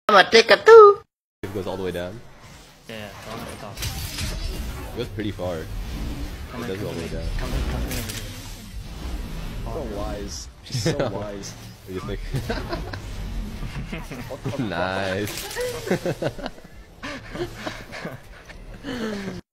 I'ma take a two. It goes all the way down. Yeah, go on, it's off. It goes pretty far. It does go all the way down. Come in over here. So wise. She's so wise. What do you think? Nice.